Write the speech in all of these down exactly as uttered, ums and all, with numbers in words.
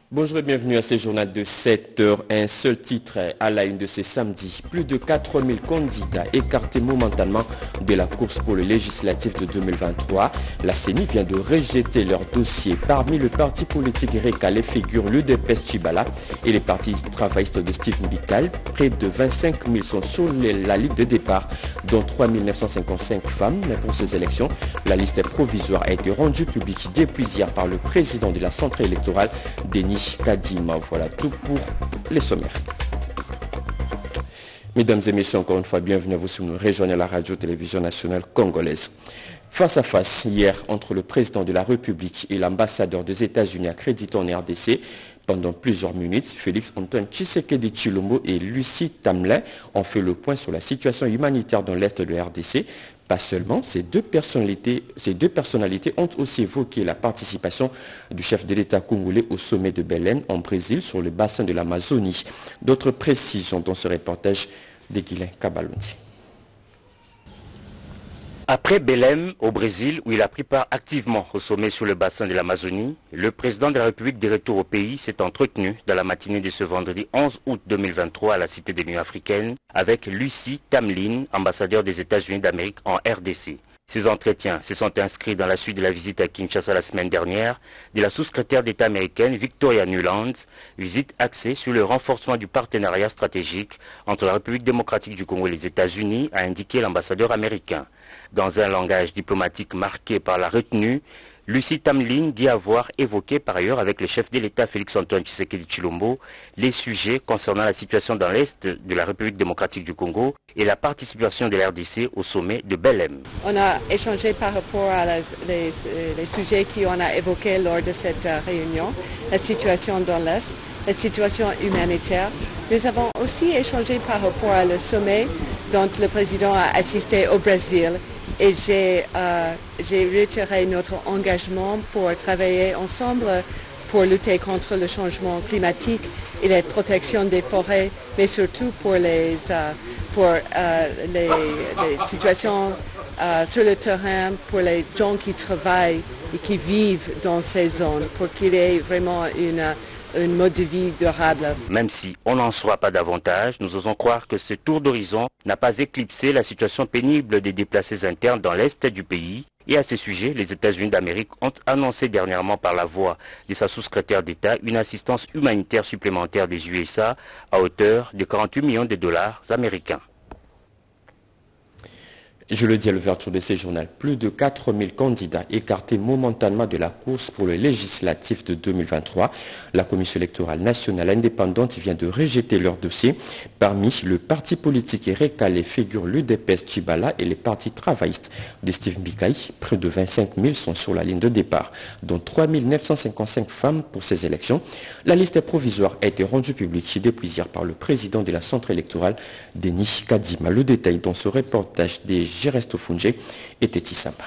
Bonjour et bienvenue à ce journal de sept heures. Un seul titre à la une de ce samedi. Plus de quatre mille candidats écartés momentanément de la course pour le législatif de deux mille vingt-trois. La C E N I vient de rejeter leur dossier. Parmi le parti politique récalé figurent l'U D P S Tchibala et les partis travaillistes de Steve Mbikal. Près de vingt-cinq mille sont sur la liste de départ, dont trois mille neuf cent cinquante-cinq femmes. Mais pour ces élections, la liste provisoire a été rendue publique depuis hier par le président de la centrale électorale, Denis Kadima. Voilà tout pour les sommaires. Mesdames et messieurs, encore une fois, bienvenue à vous sur nous rejoignez la radio-télévision nationale congolaise. Face à face hier entre le président de la République et l'ambassadeur des États-Unis accrédité en R D C, pendant plusieurs minutes, Félix Antoine Tshisekedi Tshilombo et Lucie Tamlin ont fait le point sur la situation humanitaire dans l'Est de la R D C. Pas seulement, ces deux personnalités, ces deux personnalités ont aussi évoqué la participation du chef de l'État congolais au sommet de Belém en Brésil sur le bassin de l'Amazonie. D'autres précisions dans ce reportage de Guilain Kabalondi. Après Belém, au Brésil, où il a pris part activement au sommet sur le bassin de l'Amazonie, le président de la République de retour au pays s'est entretenu dans la matinée de ce vendredi onze août deux mille vingt-trois à la Cité de l'Union africaine avec Lucie Tamlin, ambassadeur des États-Unis d'Amérique en R D C. Ces entretiens se sont inscrits dans la suite de la visite à Kinshasa la semaine dernière de la sous-secrétaire d'État américaine Victoria Nuland, visite axée sur le renforcement du partenariat stratégique entre la République démocratique du Congo et les États-Unis, a indiqué l'ambassadeur américain. Dans un langage diplomatique marqué par la retenue, Lucie Tamlin dit avoir évoqué par ailleurs avec le chef de l'État Félix Antoine Tshisekedi Tshilombo les sujets concernant la situation dans l'Est de la République démocratique du Congo et la participation de l'R D C au sommet de Belém. On a échangé par rapport à les, les, les sujets qu'on a évoqués lors de cette réunion, la situation dans l'Est, la situation humanitaire. Nous avons aussi échangé par rapport au sommet dont le président a assisté au Brésil. Et j'ai euh, retiré notre engagement pour travailler ensemble pour lutter contre le changement climatique et la protection des forêts, mais surtout pour les, euh, pour, euh, les, les situations euh, sur le terrain, pour les gens qui travaillent et qui vivent dans ces zones, pour qu'il y ait vraiment une... un mode de vie durable. Même si on n'en soit pas davantage, nous osons croire que ce tour d'horizon n'a pas éclipsé la situation pénible des déplacés internes dans l'Est du pays. Et à ce sujet, les États-Unis d'Amérique ont annoncé dernièrement par la voix de sa sous-secrétaire d'État une assistance humanitaire supplémentaire des U S A à hauteur de quarante-huit millions de dollars américains. Je le dis à l'ouverture de ce journal, plus de quatre mille candidats écartés momentanément de la course pour le législatif de deux mille vingt-trois. La Commission électorale nationale indépendante vient de rejeter leur dossier. Parmi le parti politique récalé figurent l'U D P S Tchibala et les partis travaillistes de Steve Mbikal. Près de vingt-cinq mille sont sur la ligne de départ, dont trois mille neuf cent cinquante-cinq femmes pour ces élections. La liste provisoire a été rendue publique depuis hier par le président de la centrale électorale, Denis Kadima. Le détail dans ce reportage des Geresto Funge et Teti Samba.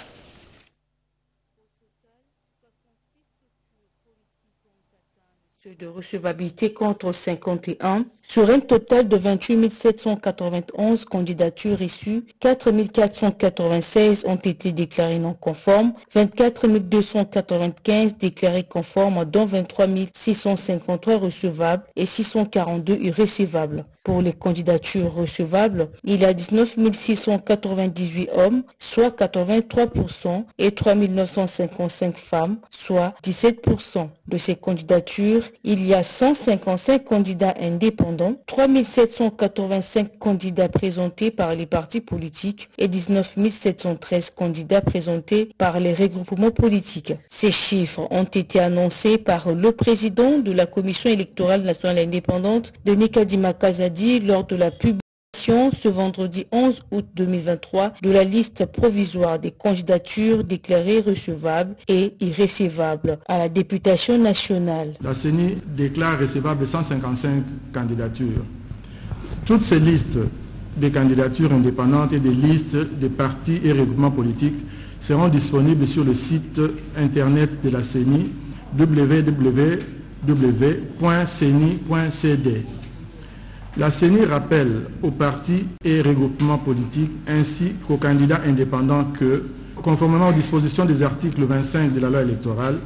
De recevabilité contre cinquante et un. Sur un total de vingt-huit mille sept cent quatre-vingt-onze candidatures reçues, quatre mille quatre cent quatre-vingt-seize ont été déclarées non conformes, vingt-quatre mille deux cent quatre-vingt-quinze déclarées conformes, dont vingt-trois mille six cent cinquante-trois recevables et six cent quarante-deux irrécevables. Pour les candidatures recevables, il y a dix-neuf mille six cent quatre-vingt-dix-huit hommes, soit quatre-vingt-trois pour cent, et trois mille neuf cent cinquante-cinq femmes, soit dix-sept pour cent. De ces candidatures, il y a cent cinquante-cinq candidats indépendants, trois mille sept cent quatre-vingt-cinq candidats présentés par les partis politiques et dix-neuf mille sept cent treize candidats présentés par les regroupements politiques. Ces chiffres ont été annoncés par le président de la Commission électorale nationale indépendante, Denis Kadima Kazadi, lors de la publication ce vendredi onze août deux mille vingt-trois de la liste provisoire des candidatures déclarées recevables et irrécevables à la députation nationale. La C E N I déclare recevables cent cinquante-cinq candidatures. Toutes ces listes des candidatures indépendantes et des listes des partis et regroupements politiques seront disponibles sur le site internet de la C E N I w w w point c e n i point c d. La C E N I rappelle aux partis et regroupements politiques ainsi qu'aux candidats indépendants que, conformément aux dispositions des articles vingt-cinq de la loi électorale,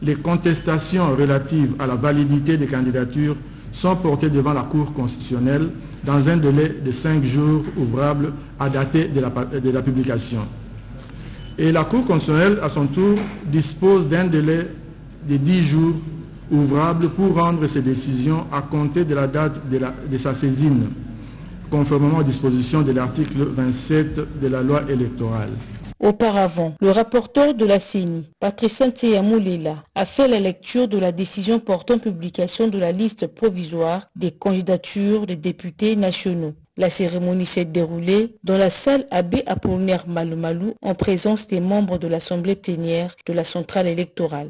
les contestations relatives à la validité des candidatures sont portées devant la Cour constitutionnelle dans un délai de cinq jours ouvrables à dater de la, de la publication. Et la Cour constitutionnelle, à son tour, dispose d'un délai de dix jours ouvrables pour rendre ses décisions à compter de la date de, la, de sa saisine, conformément aux dispositions de l'article vingt-sept de la loi électorale. Auparavant, le rapporteur de la C E N I, Patricia Nteyamoulela, a fait la lecture de la décision portant publication de la liste provisoire des candidatures des députés nationaux. La cérémonie s'est déroulée dans la salle Abbé Apollinaire Malumalou en présence des membres de l'Assemblée plénière de la centrale électorale.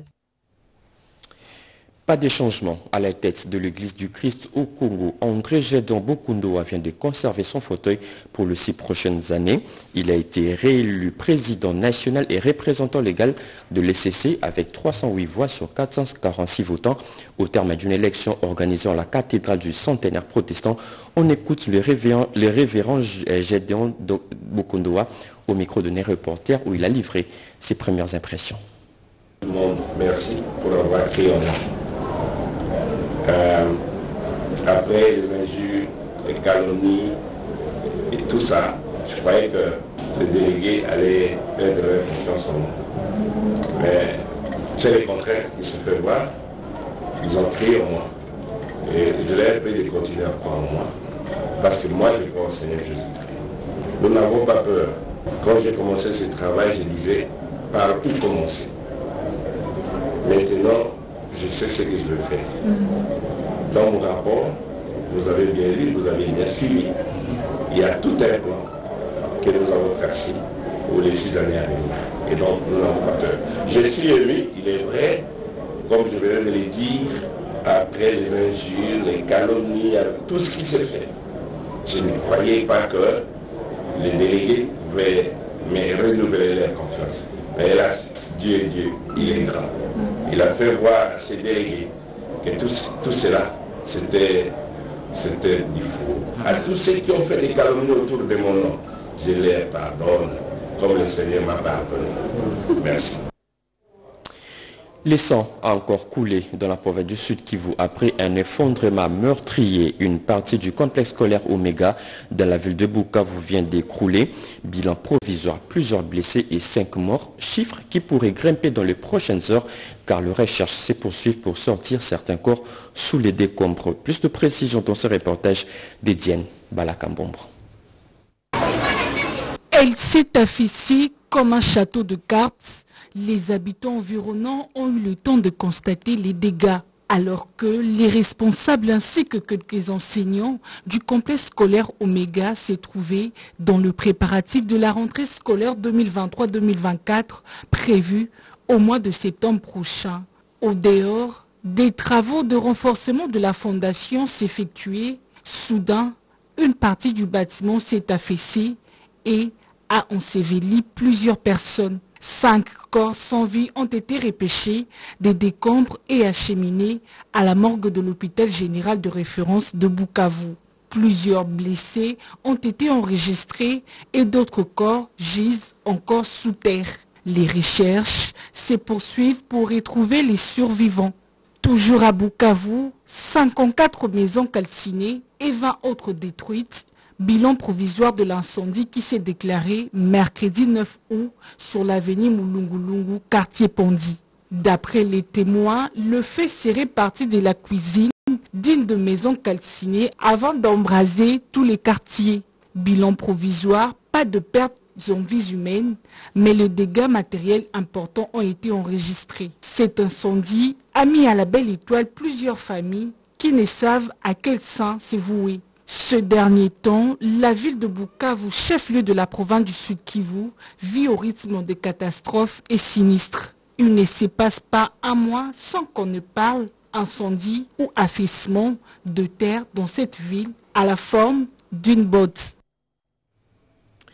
Pas de changement à la tête de l'église du Christ au Congo. André Gédon Bokundoa vient de conserver son fauteuil pour les six prochaines années. Il a été réélu président national et représentant légal de l'E C C avec trois cent huit voix sur quatre cent quarante-six votants. Au terme d'une élection organisée en la cathédrale du centenaire protestant, on écoute le révérend, le révérend Gédon Bokundoa au micro de nos reporters où il a livré ses premières impressions. Tout le monde, merci pour avoir créé en moi. Euh, après les injures, les calomnies et tout ça, je croyais que les délégués allaient perdre leur confiance en moi. Mais c'est le contraire qui se fait voir. Ils ont crié en moi. Et je leur ai pris de continuer à croire en moi. Parce que moi, je crois au Seigneur Jésus-Christ. Nous n'avons pas peur. Quand j'ai commencé ce travail, je disais, par où commencer? Maintenant, je sais ce que je veux faire. Dans mon rapport, vous avez bien lu, vous avez bien suivi. Il y a tout un plan que nous avons tracé pour les six années à venir. Et donc, nous n'avons pas peur. Je suis ému, il est vrai, comme je viens de le dire, après les injures, les calomnies, tout ce qui s'est fait. Je ne croyais pas que les délégués pouvaient me renouveler leur confiance. Mais hélas, Dieu est Dieu, il est grand. Il a fait voir à ses délégués que tout, tout cela, c'était, c'était du faux. À tous ceux qui ont fait des calomnies autour de mon nom, je les pardonne, comme le Seigneur m'a pardonné. Merci. Le sang a encore coulé dans la province du Sud Kivu après un effondrement meurtrier. Une partie du complexe scolaire Omega dans la ville de Bukavu vient d'écrouler. Bilan provisoire, plusieurs blessés et cinq morts. Chiffre qui pourrait grimper dans les prochaines heures car les recherches se poursuivent pour sortir certains corps sous les décombres. Plus de précisions dans ce reportage d'Étienne Balakambombre. Elle s'est affichée comme un château de cartes. Les habitants environnants ont eu le temps de constater les dégâts, alors que les responsables ainsi que quelques enseignants du complexe scolaire Omega s'est trouvé dans le préparatif de la rentrée scolaire deux mille vingt-trois deux mille vingt-quatre prévue au mois de septembre prochain. Au dehors des travaux de renforcement de la fondation s'effectuaient, soudain, une partie du bâtiment s'est affaissée et a enseveli plusieurs personnes. Cinq corps sans vie ont été repêchés des décombres et acheminés à la morgue de l'hôpital général de référence de Bukavu. Plusieurs blessés ont été enregistrés et d'autres corps gisent encore sous terre. Les recherches se poursuivent pour retrouver les survivants. Toujours à Bukavu, cinquante-quatre maisons calcinées et vingt autres détruites. Bilan provisoire de l'incendie qui s'est déclaré mercredi neuf août sur l'avenue Mulungulungu, quartier Pondi. D'après les témoins, le feu serait parti de la cuisine d'une de maisons calcinées avant d'embraser tous les quartiers. Bilan provisoire, pas de pertes en vies humaines, mais les dégâts matériels importants ont été enregistrés. Cet incendie a mis à la belle étoile plusieurs familles qui ne savent à quel saint se vouer. Ce dernier temps, la ville de Bukavu, chef-lieu de la province du Sud Kivu, vit au rythme des catastrophes et sinistres. Il ne se passe pas un mois sans qu'on ne parle incendie ou affaissement de terre dans cette ville à la forme d'une botte.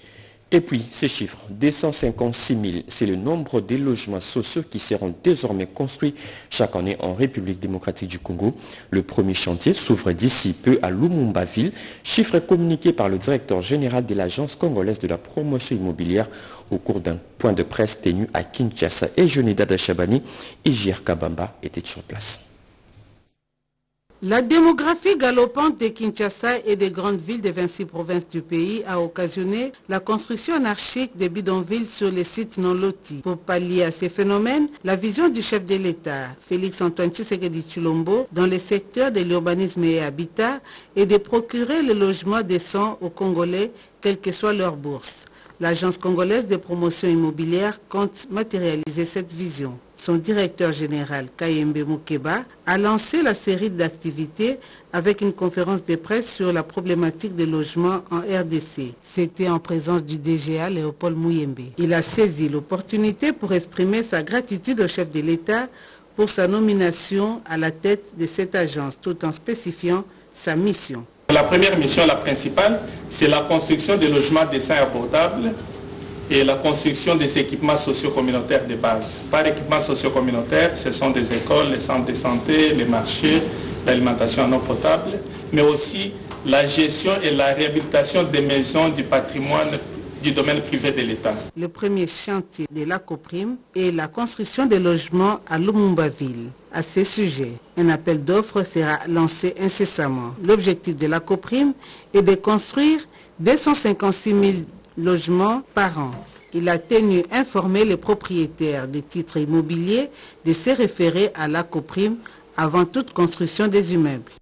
Et puis, ces chiffres, deux cent cinquante-six mille, c'est le nombre de logements sociaux qui seront désormais construits chaque année en République démocratique du Congo. Le premier chantier s'ouvre d'ici peu à Lumumba-Ville, chiffre communiqué par le directeur général de l'Agence congolaise de la promotion immobilière au cours d'un point de presse tenu à Kinshasa. Et Jonida Chabani et J R Kabamba étaient sur place. La démographie galopante de Kinshasa et des grandes villes des vingt-six provinces du pays a occasionné la construction anarchique des bidonvilles sur les sites non lotis. Pour pallier à ces phénomènes, la vision du chef de l'État, Félix Antoine Tshisekedi Tshilombo, dans les secteurs de l'urbanisme et habitat, est de procurer le logement décent aux Congolais, quelle que soit leur bourse. L'Agence congolaise de promotion immobilière compte matérialiser cette vision. Son directeur général, Kayembe Mukeba, a lancé la série d'activités avec une conférence de presse sur la problématique des logements en R D C. C'était en présence du D G A Léopold Muyembe. Il a saisi l'opportunité pour exprimer sa gratitude au chef de l'État pour sa nomination à la tête de cette agence, tout en spécifiant sa mission. La première mission, la principale, c'est la construction de logements décents et abordables et la construction des équipements socio-communautaires de base. Par équipements socio-communautaires, ce sont des écoles, les centres de santé, les marchés, l'alimentation en eau potable, mais aussi la gestion et la réhabilitation des maisons du patrimoine du domaine privé de l'État. Le premier chantier de l'ACOPRIM est la construction des logements à Lumumba-Ville. À ce sujet, un appel d'offres sera lancé incessamment. L'objectif de l'ACOPRIM est de construire deux cent cinquante-six mille logements par an. Il a tenu informer les propriétaires des titres immobiliers de se référer à l'ACOPRIM avant toute construction des immeubles.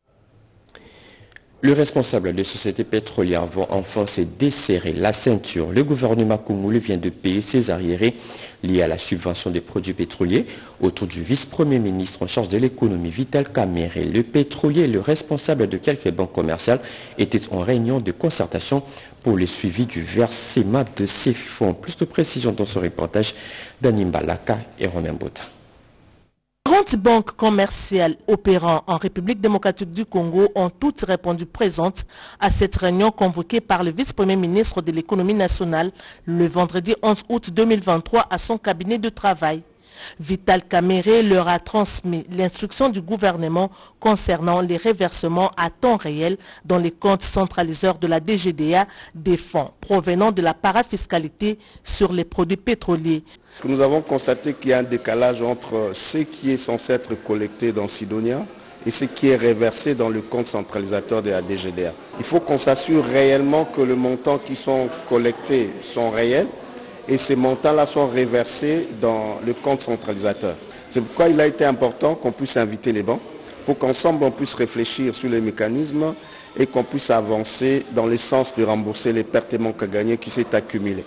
Le responsable des sociétés pétrolières vont enfin se desserrer la ceinture. Le gouvernement congolais vient de payer ses arriérés liés à la subvention des produits pétroliers. Autour du vice-premier ministre en charge de l'économie, Vital Kamerhe, le pétrolier et le responsable de quelques banques commerciales étaient en réunion de concertation pour le suivi du versement de ces fonds. Plus de précisions dans ce reportage d'Animba Laka et Romain Bota. quarante banques commerciales opérant en République démocratique du Congo ont toutes répondu présentes à cette réunion convoquée par le vice-premier ministre de l'économie nationale le vendredi onze août deux mille vingt-trois à son cabinet de travail. Vital Kamerhe leur a transmis l'instruction du gouvernement concernant les reversements à temps réel dans les comptes centraliseurs de la D G D A des fonds provenant de la parafiscalité sur les produits pétroliers. Nous avons constaté qu'il y a un décalage entre ce qui est censé être collecté dans Sidonia et ce qui est reversé dans le compte centralisateur de la D G D A. Il faut qu'on s'assure réellement que les montants qui sont collectés sont réels et ces montants-là sont reversés dans le compte centralisateur. C'est pourquoi il a été important qu'on puisse inviter les banques pour qu'ensemble on puisse réfléchir sur les mécanismes et qu'on puisse avancer dans le sens de rembourser les pertes et manques à gagner qui s'est accumulés.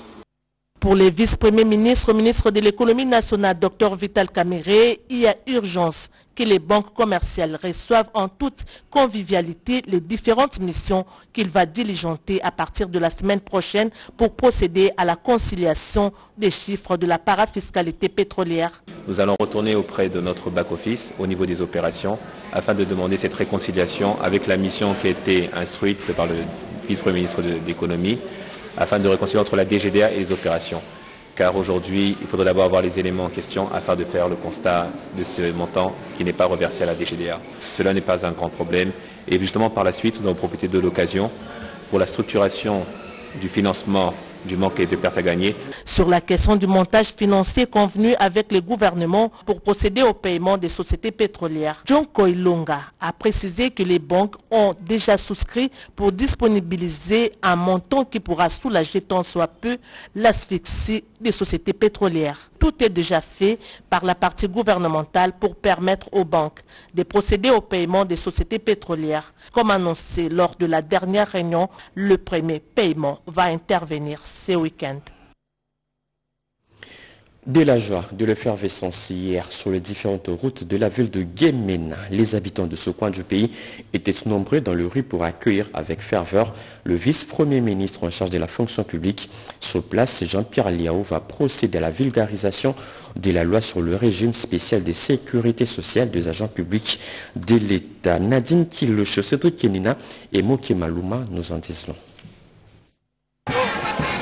Pour les vice-premiers ministres, ministre de l'économie nationale, Dr Vital Kamerhe, il y a urgence que les banques commerciales reçoivent en toute convivialité les différentes missions qu'il va diligenter à partir de la semaine prochaine pour procéder à la conciliation des chiffres de la parafiscalité pétrolière. Nous allons retourner auprès de notre back-office au niveau des opérations afin de demander cette réconciliation avec la mission qui a été instruite par le vice-premier ministre de l'économie afin de réconcilier entre la D G D A et les opérations. Car aujourd'hui, il faudrait d'abord avoir les éléments en question afin de faire le constat de ce montant qui n'est pas reversé à la D G D A. Cela n'est pas un grand problème. Et justement, par la suite, nous allons profiter de l'occasion pour la structuration du financement du manque et de pertes à gagner. Sur la question du montage financier convenu avec le gouvernement pour procéder au paiement des sociétés pétrolières, John Koilonga a précisé que les banques ont déjà souscrit pour disponibiliser un montant qui pourra soulager tant soit peu l'asphyxie des sociétés pétrolières. Tout est déjà fait par la partie gouvernementale pour permettre aux banques de procéder au paiement des sociétés pétrolières. Comme annoncé lors de la dernière réunion, le premier paiement va intervenir ce week-end. De la joie, de l'effervescence hier sur les différentes routes de la ville de Guémena. Les habitants de ce coin du pays étaient nombreux dans le rue pour accueillir avec ferveur le vice-premier ministre en charge de la fonction publique. Sur place, Jean-Pierre Liao va procéder à la vulgarisation de la loi sur le régime spécial de sécurité sociale des agents publics de l'État. Nadine Kilocho, Cédric Kenina et Moké Malouma nous en disent long.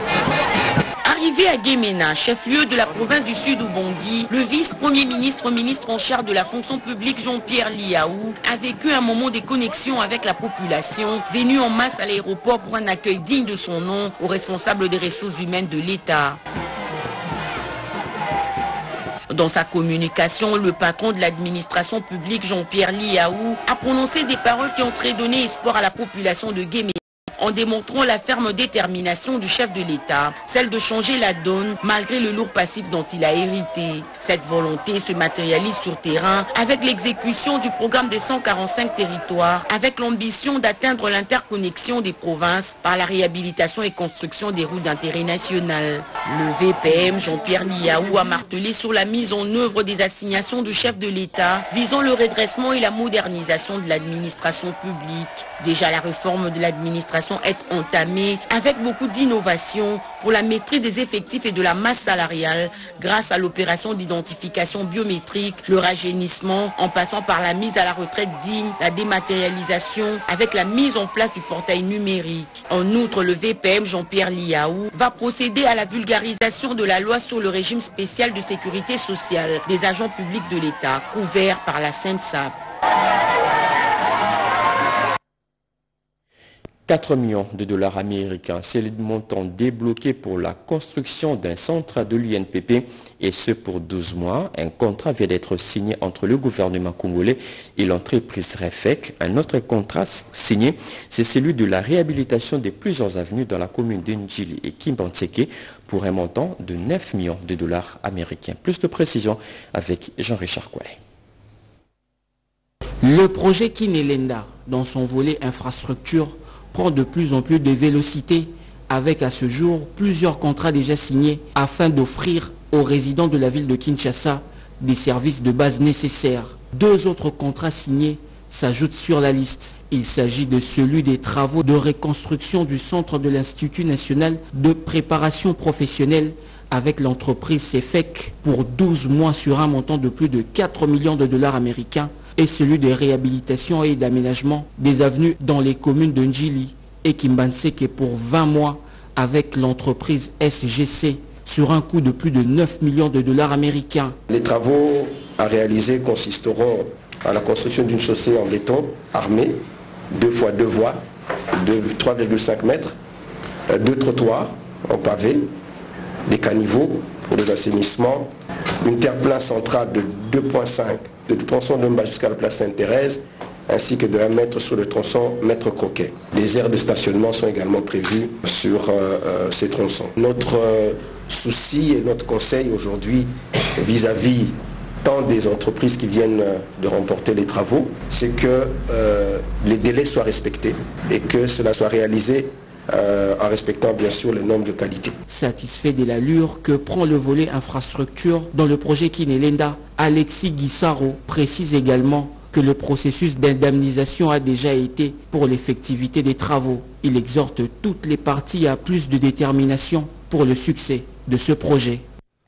Arrivé à Guémena, chef-lieu de la province du Sud Ubangui, le vice-premier ministre, ministre en charge de la fonction publique Jean-Pierre Liaou a vécu un moment de connexion avec la population, venue en masse à l'aéroport pour un accueil digne de son nom aux responsables des ressources humaines de l'État. Dans sa communication, le patron de l'administration publique Jean-Pierre Liaou a prononcé des paroles qui ont très donné espoir à la population de Guémena, en démontrant la ferme détermination du chef de l'État, celle de changer la donne malgré le lourd passif dont il a hérité. Cette volonté se matérialise sur terrain avec l'exécution du programme des cent quarante-cinq territoires, avec l'ambition d'atteindre l'interconnexion des provinces par la réhabilitation et construction des routes d'intérêt national. Le V P M Jean-Pierre Liaou a martelé sur la mise en œuvre des assignations du chef de l'État visant le redressement et la modernisation de l'administration publique. Déjà, la réforme de l'administration est entamée avec beaucoup d'innovation pour la maîtrise des effectifs et de la masse salariale grâce à l'opération d'identification biométrique, le rajeunissement en passant par la mise à la retraite digne, la dématérialisation avec la mise en place du portail numérique. En outre, le V P M Jean-Pierre Liaou va procéder à la vulgarisation de la loi sur le régime spécial de sécurité sociale des agents publics de l'État couverts par la SENSAP. quatre millions de dollars américains, c'est le montant débloqué pour la construction d'un centre de l'U N P P et ce pour douze mois. Un contrat vient d'être signé entre le gouvernement congolais et l'entreprise Refec. Un autre contrat signé, c'est celui de la réhabilitation de plusieurs avenues dans la commune d'Ndjili et Kimbantseke pour un montant de neuf millions de dollars américains. Plus de précisions avec Jean-Richard Koualé. Le projet Kinelenda, dans son volet infrastructure, prend de plus en plus de vélocité avec à ce jour plusieurs contrats déjà signés afin d'offrir aux résidents de la ville de Kinshasa des services de base nécessaires. Deux autres contrats signés s'ajoutent sur la liste. Il s'agit de celui des travaux de reconstruction du centre de l'Institut national de préparation professionnelle avec l'entreprise C F E C pour douze mois sur un montant de plus de quatre millions de dollars américains et celui de réhabilitation et d'aménagement des avenues dans les communes de Ndjili et Kimbantseke pour vingt mois avec l'entreprise S G C sur un coût de plus de neuf millions de dollars américains. Les travaux à réaliser consisteront à la construction d'une chaussée en béton armée, deux fois deux voies, de trois virgule cinq mètres, deux trottoirs en pavé, des caniveaux pour les assainissements, une terre-plein centrale de deux virgule cinq de tronçon de jusqu'à la place Sainte-Thérèse, ainsi que de un mètre sur le tronçon Maître Croquet. Des aires de stationnement sont également prévues sur euh, euh, ces tronçons. Notre euh, souci et notre conseil aujourd'hui vis-à-vis tant des entreprises qui viennent de remporter les travaux, c'est que euh, les délais soient respectés et que cela soit réalisé Euh, en respectant bien sûr les normes de qualité. Satisfait de l'allure que prend le volet infrastructure dans le projet Kinelenda, Alexis Guissaro précise également que le processus d'indemnisation a déjà été pour l'effectivité des travaux. Il exhorte toutes les parties à plus de détermination pour le succès de ce projet.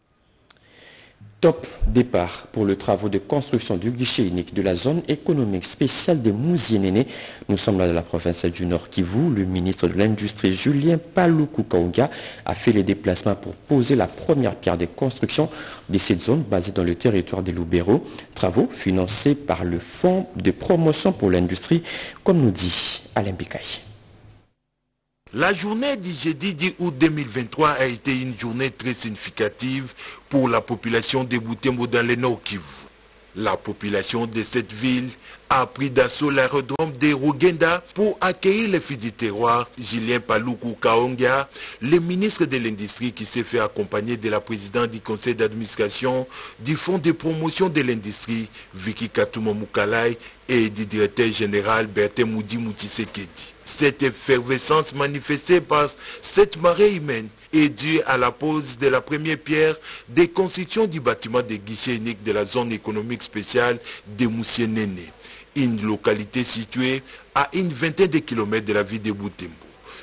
Top départ pour le travaux de construction du guichet unique de la zone économique spéciale de Mouzienene. Nous sommes là dans la province du Nord Kivu. Le ministre de l'Industrie, Julien Paluku Kaonga, a fait les déplacements pour poser la première pierre de construction de cette zone basée dans le territoire de Lubero. Travaux financés par le Fonds de promotion pour l'industrie, comme nous dit Alain Bikaï. La journée du jeudi dix août deux mille vingt-trois a été une journée très significative pour la population de Butembo dans le Nord Kivu. La population de cette ville a pris d'assaut l'aérodrome de Rugenda pour accueillir le fils du terroir, Julien Paluku Kaonga, le ministre de l'Industrie qui s'est fait accompagner de la présidente du conseil d'administration du Fonds de promotion de l'industrie, Vicky Katuma Mukalai, et du directeur général Bertin Moudi Moutisekedi. Cette effervescence manifestée par cette marée humaine est due à la pose de la première pierre des constructions du bâtiment de guichet unique de la zone économique spéciale de Mouzienene, une localité située à une vingtaine de kilomètres de la ville de Butembo.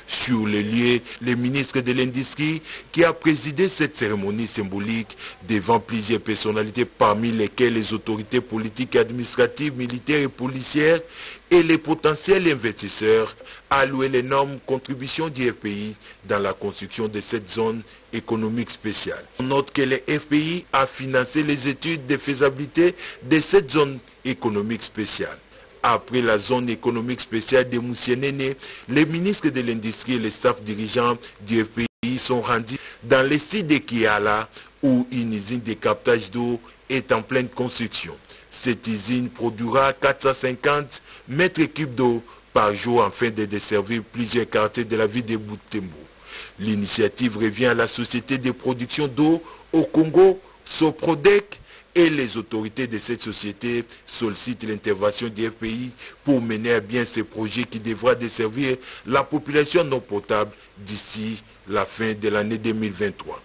Sur les lieux, le ministre de l'Industrie qui a présidé cette cérémonie symbolique devant plusieurs personnalités parmi lesquelles les autorités politiques, administratives, militaires et policières et les potentiels investisseurs a loué l'énorme contribution du F P I dans la construction de cette zone économique spéciale. On note que le F P I a financé les études de faisabilité de cette zone économique spéciale. Après la zone économique spéciale de Moussienene, les ministres de l'Industrie et les staffs dirigeants du F P I sont rendus dans le site de Kiala où une usine de captage d'eau est en pleine construction. Cette usine produira quatre cent cinquante mètres cubes d'eau par jour afin de desservir plusieurs quartiers de la ville de Butembo. L'initiative revient à la société de production d'eau au Congo, Soprodec, et les autorités de cette société sollicitent l'intervention du F P I pour mener à bien ces projets qui devra desservir la population non potable d'ici la fin de l'année deux mille vingt-trois.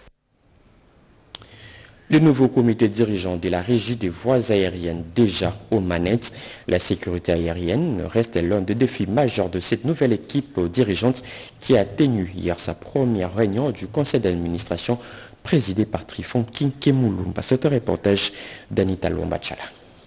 Le nouveau comité dirigeant de la régie des voies aériennes déjà aux manettes, la sécurité aérienne reste l'un des défis majeurs de cette nouvelle équipe dirigeante qui a tenu hier sa première réunion du conseil d'administration présidé par Trifon Kinkemulumba. C'est un reportage d'Anita Lombachala.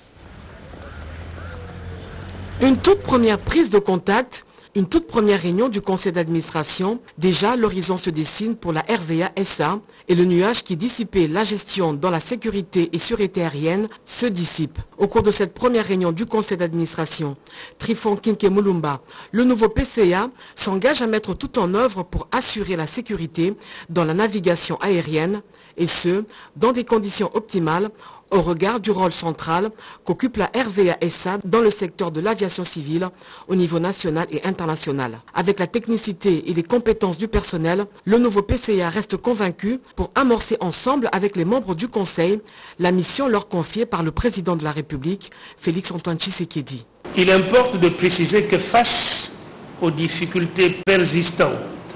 Une toute première prise de contact, une toute première réunion du conseil d'administration. Déjà, l'horizon se dessine pour la R V A S A et le nuage qui dissipait la gestion dans la sécurité et sûreté aérienne se dissipe. Au cours de cette première réunion du conseil d'administration, Trifon Kinkemulumba, le nouveau P C A, s'engage à mettre tout en œuvre pour assurer la sécurité dans la navigation aérienne et ce, dans des conditions optimales au regard du rôle central qu'occupe la R V A S A dans le secteur de l'aviation civile au niveau national et international. Avec la technicité et les compétences du personnel, le nouveau P C A reste convaincu pour amorcer ensemble avec les membres du Conseil la mission leur confiée par le président de la République, Félix Antoine Tshisekedi. Il importe de préciser que face aux difficultés persistantes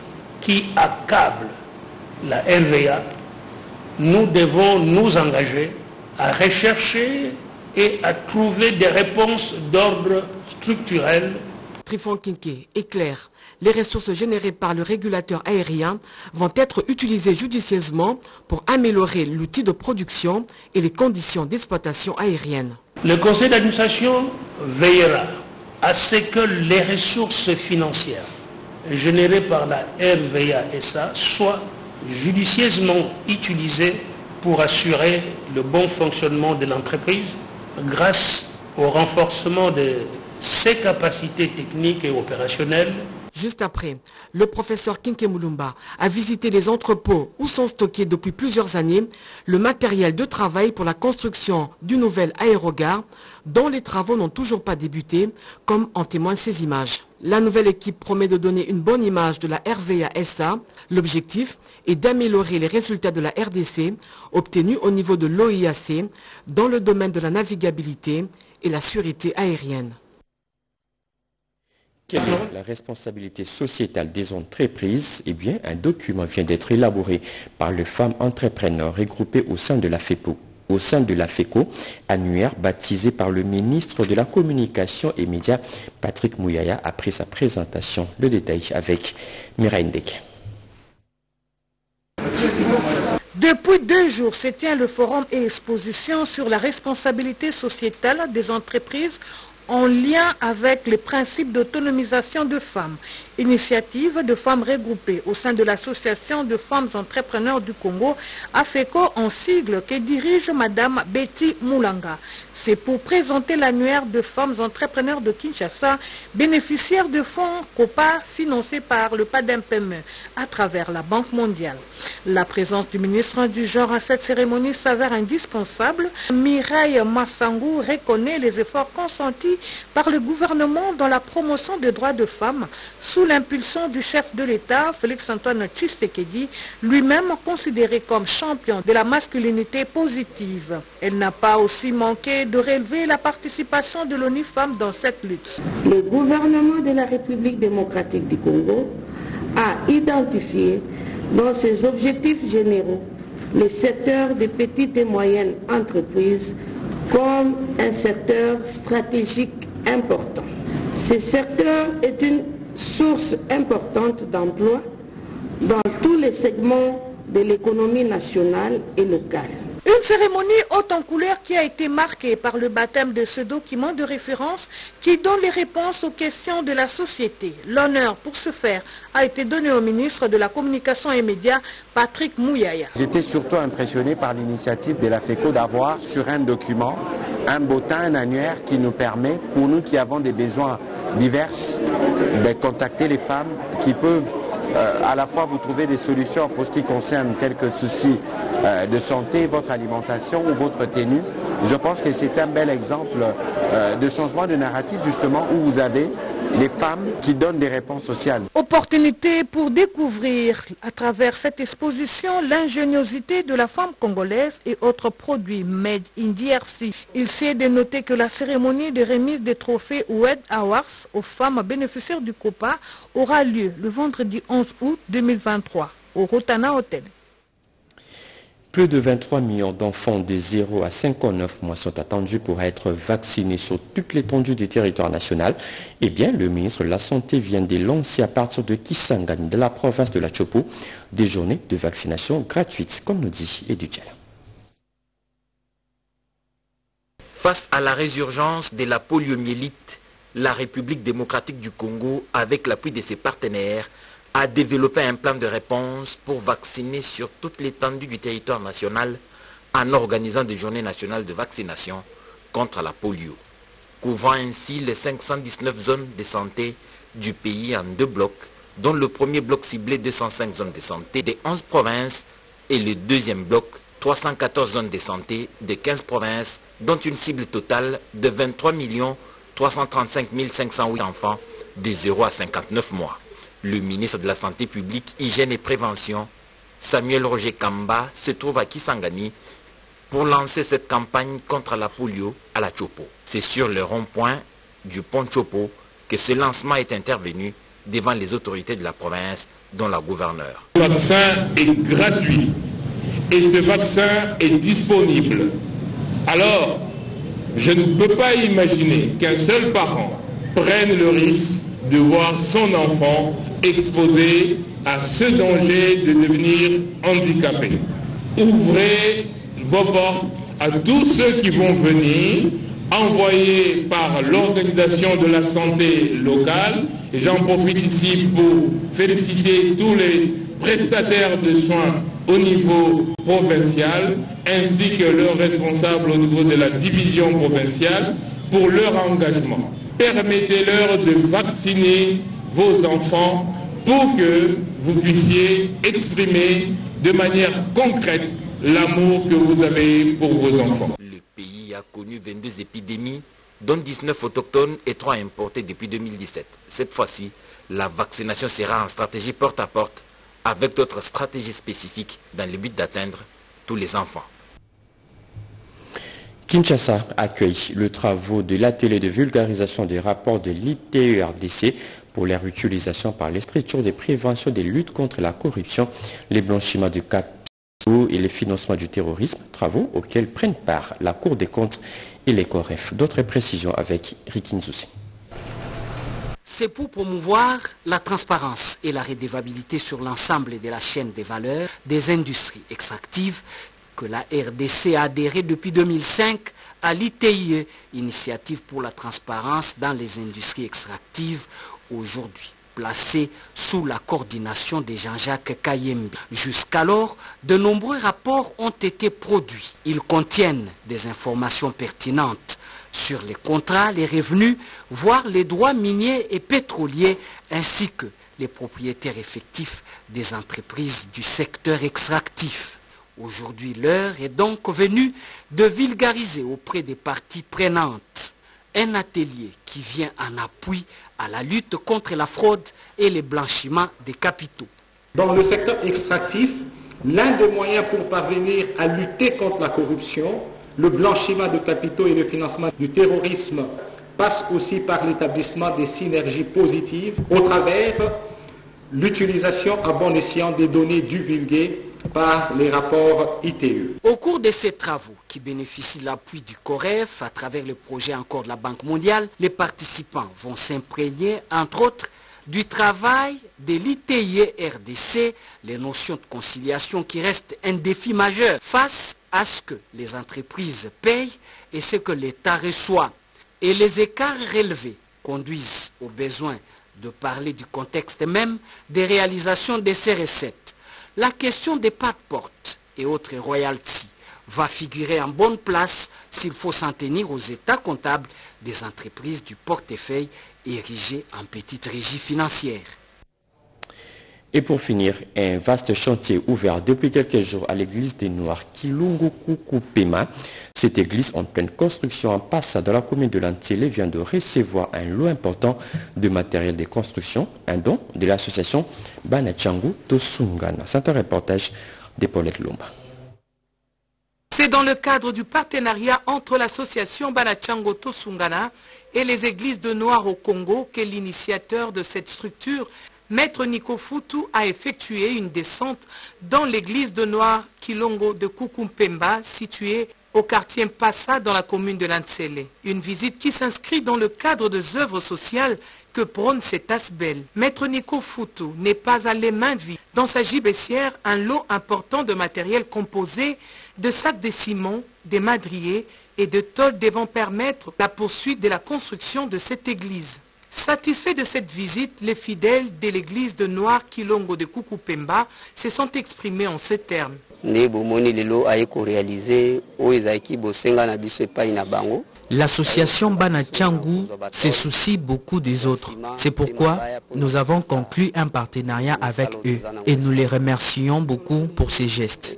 qui accablent la R V A, nous devons nous engager à rechercher et à trouver des réponses d'ordre structurel. Trifon Kinké est clair. Les ressources générées par le régulateur aérien vont être utilisées judicieusement pour améliorer l'outil de production et les conditions d'exploitation aérienne. Le conseil d'administration veillera à ce que les ressources financières générées par la R V A S A soient judicieusement utilisées pour assurer le bon fonctionnement de l'entreprise grâce au renforcement de ses capacités techniques et opérationnelles. Juste après, le professeur Kinkemulumba a visité les entrepôts où sont stockés depuis plusieurs années le matériel de travail pour la construction du nouvel aérogare dont les travaux n'ont toujours pas débuté, comme en témoignent ces images. La nouvelle équipe promet de donner une bonne image de la R V A S A. L'objectif est d'améliorer les résultats de la R D C obtenus au niveau de l'O I A C dans le domaine de la navigabilité et la sûreté aérienne. Quelle est la responsabilité sociétale des entreprises? Eh bien, un document vient d'être élaboré par les femmes entrepreneurs regroupées au sein de la FEPO. Au sein de la FECO, annuaire baptisé par le ministre de la Communication et Médias, Patrick Mouyaya, après sa présentation. Le détail avec Mira Ndek. Depuis deux jours se tient le forum et exposition sur la responsabilité sociétale des entreprises en lien avec les principes d'autonomisation de femmes. Initiative de femmes regroupées au sein de l'Association de femmes entrepreneurs du Congo, AFECO en sigle, que dirige Madame Betty Moulanga. C'est pour présenter l'annuaire de femmes entrepreneurs de Kinshasa, bénéficiaires de fonds COPA financés par le P A D M P M à travers la Banque mondiale. La présence du ministre du genre à cette cérémonie s'avère indispensable. Mireille Massangou reconnaît les efforts consentis par le gouvernement dans la promotion des droits de femmes sous l'impulsion du chef de l'État, Félix Antoine Tshisekedi, lui-même considéré comme champion de la masculinité positive. Elle n'a pas aussi manqué de relever la participation de l'ONU Femmes dans cette lutte. Le gouvernement de la République démocratique du Congo a identifié dans ses objectifs généraux le secteur des petites et moyennes entreprises comme un secteur stratégique important. Ce secteur est une source importante d'emplois dans tous les segments de l'économie nationale et locale. Une cérémonie haute en couleur qui a été marquée par le baptême de ce document de référence qui donne les réponses aux questions de la société. L'honneur pour ce faire a été donné au ministre de la Communication et Médias, Patrick Mouyaya. J'étais surtout impressionné par l'initiative de la FECO d'avoir sur un document un bulletin, un annuaire qui nous permet, pour nous qui avons des besoins divers, de contacter les femmes qui peuvent Euh, à la fois vous trouvez des solutions pour ce qui concerne quelques soucis euh, de santé, votre alimentation ou votre tenue. Je pense que c'est un bel exemple euh, de changement de narratif justement où vous avez les femmes qui donnent des réponses sociales. Opportunité pour découvrir à travers cette exposition l'ingéniosité de la femme congolaise et autres produits made in D R C. Il s'est de noter que la cérémonie de remise des trophées Wed Awards aux femmes bénéficiaires du COPA aura lieu le vendredi onze août deux mille vingt-trois au Rotana Hotel. Plus de vingt-trois millions d'enfants de zéro à cinquante-neuf mois sont attendus pour être vaccinés sur toute l'étendue du territoire national. Eh bien, le ministre de la Santé vient de lancer à partir de Kisangani, de la province de la Chopo, des journées de vaccination gratuites, comme nous dit Edu Diala. Face à la résurgence de la poliomyélite, la République démocratique du Congo, avec l'appui de ses partenaires, a développé un plan de réponse pour vacciner sur toute l'étendue du territoire national en organisant des journées nationales de vaccination contre la polio, couvrant ainsi les cinq cent dix-neuf zones de santé du pays en deux blocs, dont le premier bloc ciblé deux cent cinq zones de santé de onze provinces et le deuxième bloc trois cent quatorze zones de santé de quinze provinces, dont une cible totale de vingt-trois millions trois cent trente-cinq mille cinq cent huit enfants de zéro à cinquante-neuf mois. Le ministre de la Santé publique, Hygiène et Prévention, Samuel Roger Kamba, se trouve à Kisangani pour lancer cette campagne contre la polio à la Chopo. C'est sur le rond-point du pont Chopo que ce lancement est intervenu devant les autorités de la province, dont la gouverneure. Le vaccin est gratuit et ce vaccin est disponible. Alors, je ne peux pas imaginer qu'un seul parent prenne le risque de voir son enfant exposé à ce danger de devenir handicapé. Ouvrez vos portes à tous ceux qui vont venir, envoyés par l'organisation de la santé locale. Et j'en profite ici pour féliciter tous les prestataires de soins au niveau provincial, ainsi que leurs responsables au niveau de la division provinciale, pour leur engagement. Permettez-leur de vacciner vos enfants pour que vous puissiez exprimer de manière concrète l'amour que vous avez pour vos enfants. Le pays a connu vingt-deux épidémies, dont dix-neuf autochtones et trois importées depuis deux mille dix-sept. Cette fois-ci, la vaccination sera en stratégie porte à porte avec d'autres stratégies spécifiques dans le but d'atteindre tous les enfants. Kinshasa accueille le travaux de l'atelier de vulgarisation des rapports de l'I T E R D C pour leur utilisation par les structures de prévention des luttes contre la corruption, les blanchiments du capitaux et le financement du terrorisme, travaux auxquels prennent part la Cour des comptes et les COREF. D'autres précisions avec Rikin Zoussi. C'est pour promouvoir la transparence et la redevabilité sur l'ensemble de la chaîne des valeurs des industries extractives que la R D C a adhéré depuis deux mille cinq à l'I T I E, Initiative pour la transparence dans les industries extractives, aujourd'hui placée sous la coordination de Jean-Jacques Kayembe. Jusqu'alors, de nombreux rapports ont été produits. Ils contiennent des informations pertinentes sur les contrats, les revenus, voire les droits miniers et pétroliers, ainsi que les propriétaires effectifs des entreprises du secteur extractif. Aujourd'hui, l'heure est donc venue de vulgariser auprès des parties prenantes un atelier qui vient en appui à la lutte contre la fraude et le blanchiment des capitaux. Dans le secteur extractif, l'un des moyens pour parvenir à lutter contre la corruption, le blanchiment de capitaux et le financement du terrorisme passe aussi par l'établissement des synergies positives au travers l'utilisation à bon escient des données divulguées par les rapports I T E. Au cours de ces travaux, qui bénéficient de l'appui du COREF à travers le projet encore de la Banque mondiale, les participants vont s'imprégner, entre autres, du travail de l'I T I R D C, les notions de conciliation qui restent un défi majeur face à ce que les entreprises payent et ce que l'État reçoit. Et les écarts relevés conduisent au besoin de parler du contexte même des réalisations de ces recettes. La question des passe-portes et autres royalties va figurer en bonne place s'il faut s'en tenir aux états comptables des entreprises du portefeuille érigées en petite régie financière. Et pour finir, un vaste chantier ouvert depuis quelques jours à l'église des Noirs Kilungu Kukupema. Cette église en pleine construction en Passa dans la commune de Lantiele vient de recevoir un lot important de matériel de construction, un don de l'association Banachangu Tosungana. C'est un reportage de Paulette Lumba. C'est dans le cadre du partenariat entre l'association Banachangu Tosungana et les églises de Noirs au Congo que l'initiateur de cette structure, Maître Nico Futu, a effectué une descente dans l'église de Noirs Kilongo de Kukumpemba, située au quartier Mpassa dans la commune de Lantsele. Une visite qui s'inscrit dans le cadre des œuvres sociales que prône cet asbel. Maître Nico Futu n'est pas allé main vide. Dans sa gibecière, un lot important de matériel composé de sacs de ciment, des madriers et de tôles devant permettre la poursuite de la construction de cette église. Satisfaits de cette visite, les fidèles de l'église de Noirs Kilongo de Kukupemba se sont exprimés en ces termes. L'association Banachangu se soucie beaucoup des autres. C'est pourquoi nous avons conclu un partenariat avec eux et nous les remercions beaucoup pour ces gestes.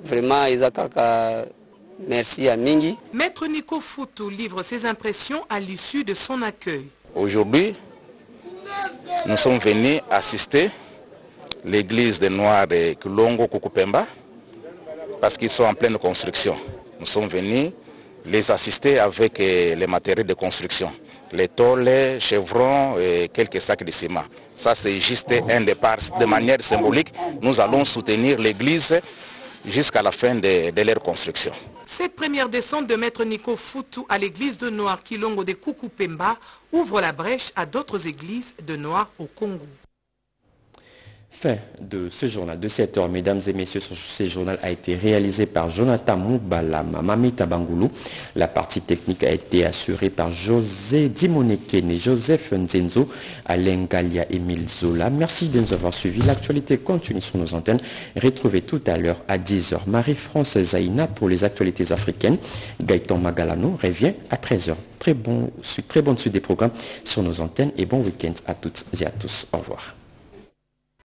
Merci à Mingi. Maître Nico Futu livre ses impressions à l'issue de son accueil. Aujourd'hui, nous sommes venus assister l'église des Noirs de Kilongo Kukupemba parce qu'ils sont en pleine construction. Nous sommes venus les assister avec les matériaux de construction, les tôles, les chevrons et quelques sacs de ciment. Ça, c'est juste un départ. De manière symbolique, nous allons soutenir l'église jusqu'à la fin de, de leur construction. Cette première descente de Maître Nico Futu à l'église de Noirs Kilongo de Kukupemba ouvre la brèche à d'autres églises de Noirs au Congo. Fin de ce journal de sept heures, mesdames et messieurs. Ce journal a été réalisé par Jonathan Moubalama, Mamita Bangoulou. La partie technique a été assurée par José Dimonekene, Joseph Nzenzo, Alain Galia, Emile Zola. Merci de nous avoir suivis. L'actualité continue sur nos antennes. Retrouvez tout à l'heure à dix heures Marie-France Zaina pour les actualités africaines. Gaëtan Magalano revient à treize heures. Très, bon, très bonne suite des programmes sur nos antennes et bon week-end à toutes et à tous. Au revoir.